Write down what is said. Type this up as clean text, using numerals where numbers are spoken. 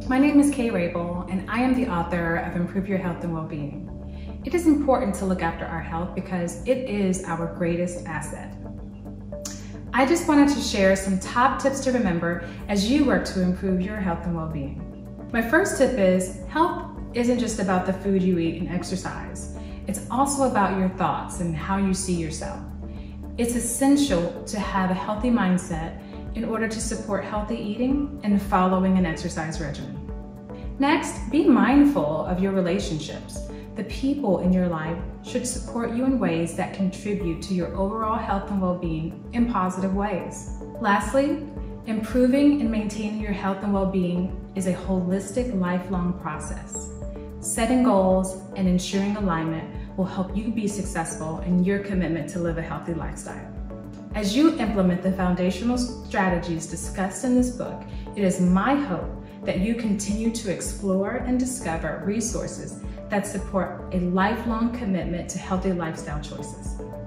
My name is Kay Rabel, and I am the author of Improve Your Health and Wellbeing. It is important to look after our health because it is our greatest asset. I just wanted to share some top tips to remember as you work to improve your health and well-being. My first tip is health isn't just about the food you eat and exercise. It's also about your thoughts and how you see yourself. It's essential to have a healthy mindset in order to support healthy eating and following an exercise regimen. Next, be mindful of your relationships. The people in your life should support you in ways that contribute to your overall health and well-being in positive ways. Lastly, improving and maintaining your health and well-being is a holistic, lifelong process. Setting goals and ensuring alignment will help you be successful in your commitment to live a healthy lifestyle. As you implement the foundational strategies discussed in this book, it is my hope that you continue to explore and discover resources that support a lifelong commitment to healthy lifestyle choices.